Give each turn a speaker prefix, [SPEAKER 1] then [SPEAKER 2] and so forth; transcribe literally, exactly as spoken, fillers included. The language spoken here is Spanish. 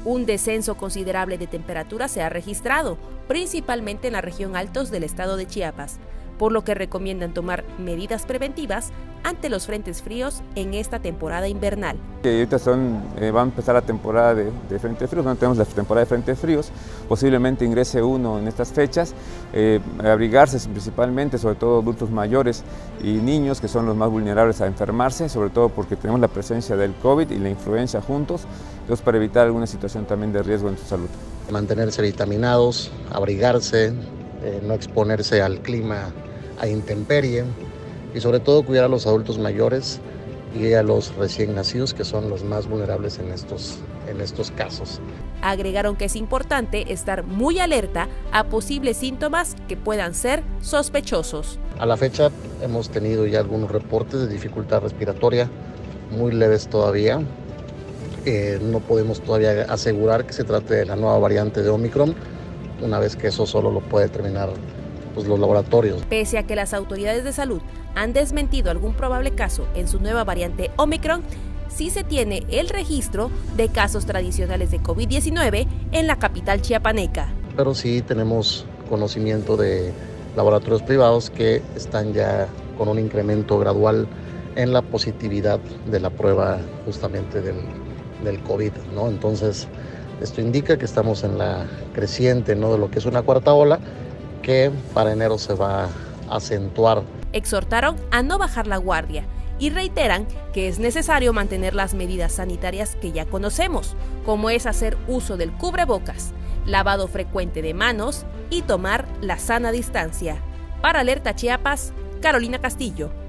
[SPEAKER 1] Un descenso considerable de temperatura se ha registrado, principalmente en la región altos del estado de Chiapas, por lo que recomiendan tomar medidas preventivas ante los frentes fríos en esta temporada invernal.
[SPEAKER 2] Y ahorita son, eh, va a empezar la temporada de, de frentes fríos, no tenemos la temporada de frentes fríos, posiblemente ingrese uno en estas fechas, eh, abrigarse principalmente, sobre todo adultos mayores y niños, que son los más vulnerables a enfermarse, sobre todo porque tenemos la presencia del COVID y la influenza juntos, entonces para evitar alguna situación también de riesgo en su salud.
[SPEAKER 3] Mantenerse vitaminados, abrigarse, eh, no exponerse al clima a intemperie y sobre todo cuidar a los adultos mayores y a los recién nacidos, que son los más vulnerables en estos, en estos casos.
[SPEAKER 1] Agregaron que es importante estar muy alerta a posibles síntomas que puedan ser sospechosos.
[SPEAKER 3] A la fecha hemos tenido ya algunos reportes de dificultad respiratoria, muy leves todavía. Eh, no podemos todavía asegurar que se trate de la nueva variante de Omicron, una vez que eso solo lo puede determinar pues, los laboratorios.
[SPEAKER 1] Pese a que las autoridades de salud han desmentido algún probable caso en su nueva variante Omicron, sí se tiene el registro de casos tradicionales de COVID diecinueve en la capital chiapaneca.
[SPEAKER 3] Pero sí tenemos conocimiento de laboratorios privados que están ya con un incremento gradual en la positividad de la prueba justamente del, del COVID, ¿no? Entonces, esto indica que estamos en la creciente, ¿no?, de lo que es una cuarta ola, que para enero se va a acentuar.
[SPEAKER 1] Exhortaron a no bajar la guardia y reiteran que es necesario mantener las medidas sanitarias que ya conocemos, como es hacer uso del cubrebocas, lavado frecuente de manos y tomar la sana distancia. Para Alerta Chiapas, Carolina Castillo.